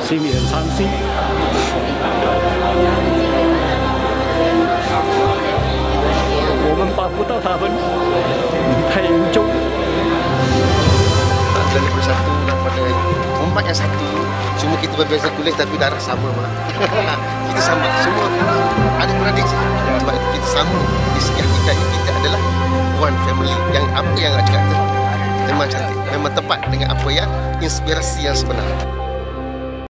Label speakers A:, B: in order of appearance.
A: 心里很伤心。我们帮不到他们，太严重。
B: Antara bersatu daripada umat yang satu. Cuma kita berbeza kulit tapi darah sama, Mak. Kita sama, semua adik-beradik saja. Sebab itu kita sama. Di segi hakikat kita adalah one family. Yang apa yang Akak cakap tu memang cantik, memang tepat dengan apa yang inspirasi yang sebenar.